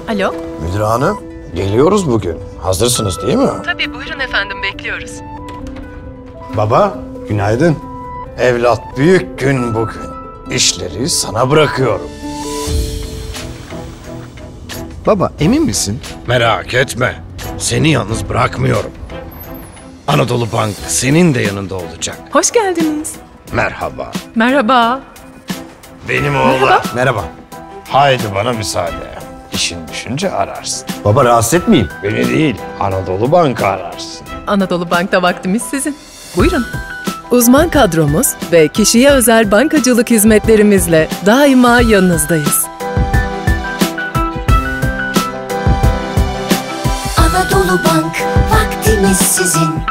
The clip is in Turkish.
Alo? Müdür hanım, geliyoruz bugün. Hazırsınız değil mi? Tabii, buyurun efendim, bekliyoruz. Baba, günaydın. Evlat, büyük gün bugün. İşleri sana bırakıyorum. Baba, emin misin? Merak etme. Seni yalnız bırakmıyorum. Anadolu Bank senin de yanında olacak. Hoş geldiniz. Merhaba. Merhaba. Benim oğlan. Merhaba. Merhaba. Haydi bana müsaade. İşin düşünce ararsın. Baba, rahatsız etmeyeyim. Beni değil, Anadolu Bank'ı ararsın. Anadolu Bank'ta vaktimiz sizin. Buyurun. Uzman kadromuz ve kişiye özel bankacılık hizmetlerimizle daima yanınızdayız. Anadolu Bank, vaktimiz sizin.